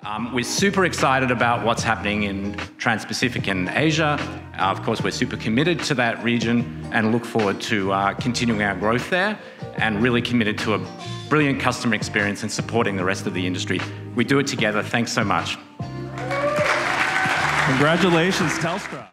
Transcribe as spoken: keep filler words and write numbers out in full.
Um, we're super excited about what's happening in Trans-Pacific and Asia. Uh, of course, we're super committed to that region and look forward to uh, continuing our growth there, and really committed to a brilliant customer experience and supporting the rest of the industry. We do it together. Thanks so much. Congratulations, Telstra.